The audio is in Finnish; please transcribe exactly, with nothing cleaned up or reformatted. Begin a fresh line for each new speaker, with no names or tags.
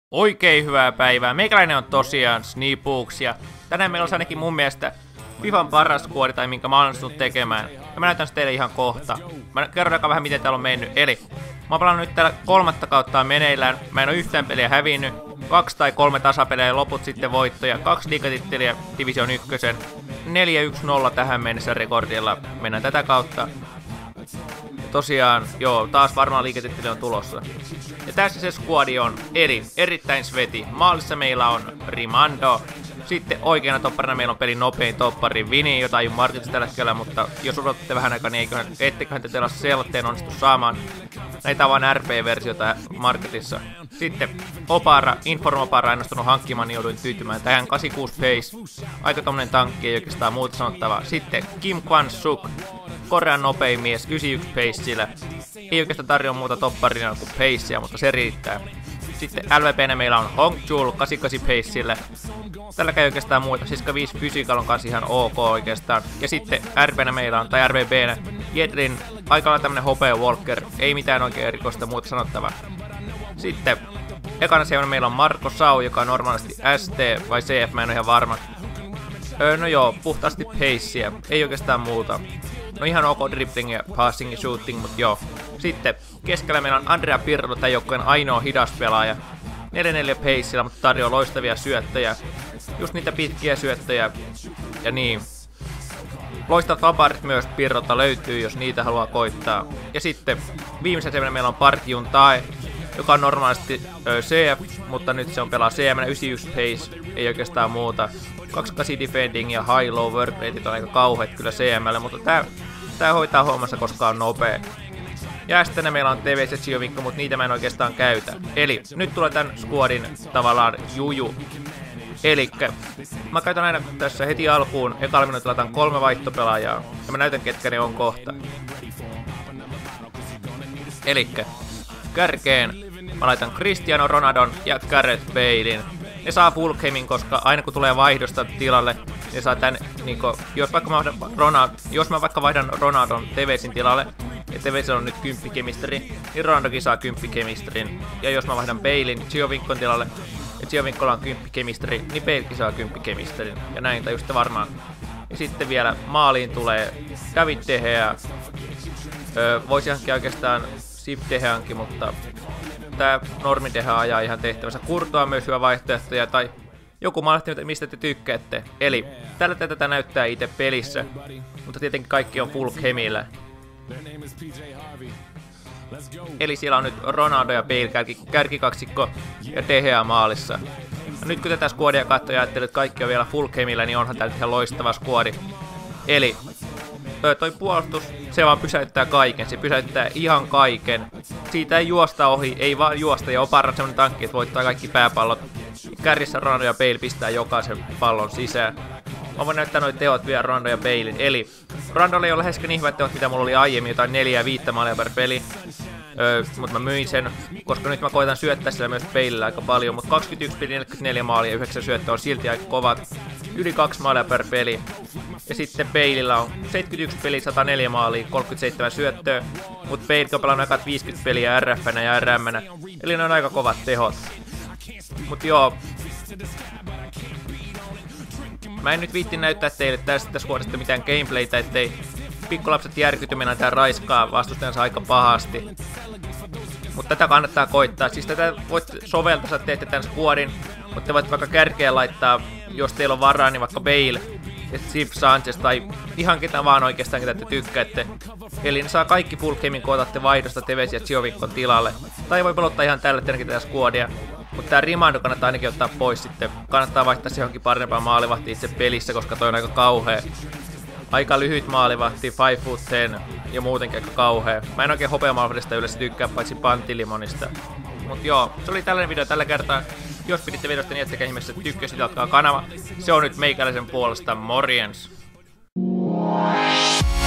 Oikein hyvää päivää. Meikäläinen on tosiaan Sneepuks ja tänään meillä on ainakin mun mielestä FIFAn paras skuadi tai minkä mä oon onnistunut tekemään. Ja mä näytän sitä teille ihan kohta. Mä kerron vähän miten täällä on mennyt. Eli mä oon pelannut nyt täällä kolmatta kauttaa meneillään. Mä en oo yhtään peliä hävinnyt. Kaksi tai kolme tasapeliä ja loput sitten voittoja. Kaksi liigatitteliä Division ykkösen. neljä yksi nolla tähän mennessä rekordilla. Mennään tätä kautta. Tosiaan, joo, taas varmaan liiketitteli on tulossa. Ja tässä se skuadi on eri, erittäin sveti. Maalissa meillä on Rimando. Sitten oikeana topparina meillä on pelin nopein toppari Vini, jota ei ole marketissa tällä hetkellä, mutta jos odotatte vähän aikaa, niin eiköhän, etteköhän te teillä selteen onnistu saamaan. Näitä on vain R P-versiota marketissa. Sitten Opara, Inform Opara en ostunut hankkimaan, niin jouduin tyytymään tähän kahdeksankymmentäkuusi pace. Aika tommonen tankki, ei oikeastaan muuta sanottavaa. Sitten Kim Kwan-suk, Korean nopein mies, yhdeksänkymmentäyksi paceillä. Ei oikeastaan tarjoa muuta topparina kuin pacea, mutta se riittää. Sitten L V P:nä meillä on Hongchul kahdeksankymmentäkahdeksan paceillä. Tällä käy oikeastaan muuta, seitsemänkymmentäviisi Physical on kanssa ihan ok oikeastaan. Ja sitten R P:nä meillä on, tai R V P:nä, Jedrin, aika lailla tämmönen hopea Walker, ei mitään oikein erikoista muuta sanottavaa. Sitten ekana seurana meillä on Marko Sau, joka on normaalisti S T vai C F, mä en ole ihan varma. Öö, no joo, puhtaasti pacea, ei oikeastaan muuta. No ihan ok dribbling ja passing ja shooting, mut joo. Sitten keskellä meillä on Andrea Pirlo, tämän joukkueen ainoa hidas pelaaja. neljä neljä paceilla, mutta tarjoaa loistavia syöttöjä. Just niitä pitkiä syöttöjä. Ja niin. Loistavat vapaarit myös Pirrolta löytyy, jos niitä haluaa koittaa. Ja sitten viimeisen seurana meillä on Park Jun Tae, joka on normaalisti ö, C F, mutta nyt se on pelaa C M yhdeksänkymmentäyksi pace, ei oikeastaan muuta. kaksikymmentäkahdeksan defending ja high low work rateit on aika kauheat kyllä C M:lle, mutta tää, tää hoitaa hommansa, koska on nopea. Ja sitten meillä on T V C Giovinco, mutta niitä mä en oikeastaan käytä. Eli nyt tulee tän skuadin tavallaan juju. Elikkä mä käytän aina tässä heti alkuun, ekalla minuutilla laitan kolme vaihtopelaajaa. Ja mä näytän ketkä ne on kohta. Elikkä kärkeen mä laitan Cristiano Ronaldon ja Gareth Balein. Ne saa full gamein, koska aina kun tulee vaihdosta tilalle, ne saa tän, niinku, jos, vaikka mä Ronald, jos mä vaikka vaihdan Ronaldon T V C:n tilalle, ja T V C on nyt kymmenen kemisteri, niin Ronaldokin saa kymmenen kemisterin. Ja jos mä vaihdan Balein Giovincon tilalle, ja Giovincolla on kymmenen kemisteri, niin Balekin saa kymmenen kemisterin. Ja näin tajusitte varmaan. Ja sitten vielä maaliin tulee David De Gea. Öö, voisi hankkia oikeastaan Sip De Geankin, mutta tää normi De Gea ajaa ihan tehtävänsä. Courtois on myös hyvä vaihtoehtoja, tai joku maalehti, mistä te tykkäätte. Eli tällä tätä näyttää itse pelissä, mutta tietenkin kaikki on full chemillä. Eli siellä on nyt Ronaldo ja Bale kärki, kärkikaksikko ja De Gea maalissa. No nyt kun tätä skuadia katsoo ja ajattelee, että kaikki on vielä full chemillä, niin onhan tää ihan loistava skuadi. Eli toi puolustus, se vaan pysäyttää kaiken, se pysäyttää ihan kaiken. Siitä ei juosta ohi, ei vaan juosta, ja Opara on semmonen tankki, että voittaa kaikki pääpallot. Kärjissä Ronaldo ja Bale pistää jokaisen pallon sisään. Mä voin näyttää noin teot vielä Ronaldo ja Balein. Eli Ronaldolla ei ole läheskään niin hyvät teot, mitä mulla oli aiemmin, jotain neljä ja viittä maalia per peli. Öö, mutta mä myin sen, koska nyt mä koitan syöttää sillä myös Baleillä aika paljon. Mutta kaksikymmentäyksi peli, neljäkymmentäneljä maalia ja yhdeksän syöttöä on silti aika kovat. Yli kaksi maalia per peli. Ja sitten Baleillä on seitsemänkymmentäyksi peli, sata neljä maalia, kolmekymmentäseitsemän syöttöä. Mutta Bale on pelannut aika viisikymmentä peliä R F:nä ja R M:nä. Eli ne on aika kovat tehot. Mut joo. Mä en nyt viitti näyttää teille tästä skuadista mitään gameplaytä, ettei pikkulapset järkyty mennä tää raiskaa vastustajansa aika pahasti. Mutta tätä kannattaa koittaa. Siis tätä voit soveltaa, että teette tän skuadin, mutta te voitte vaikka kärkeen laittaa, jos teillä on varaa, niin vaikka Bale ja Steve Sanchez tai ihan ketä vaan oikeastaan, ketä te tykkäätte. Eli ne saa kaikki full gamein, kun otatte vaihdosta T V C ja Giovincon tilalle. Tai voi pelottaa ihan tällä tietenkin tätä skuadia. Mutta tää Rimando kannattaa ainakin ottaa pois sitten. Kannattaa vaihtaa se johonkin parempaan maalivahtiin itse pelissä, koska toi on aika kauhea. Aika lyhyt maalivahti, five foot ten ja muutenkin aika kauhea. Mä en oikein hopeamaalivahdeista yleensä tykkää, paitsi Pantilimonista. Mut joo, se oli tällainen video tällä kertaa. Jos piditte videosta, niin jättäkää ihmeessä tykkäsit, jatkaa kanava. Se on nyt meikäläisen puolesta, morjens!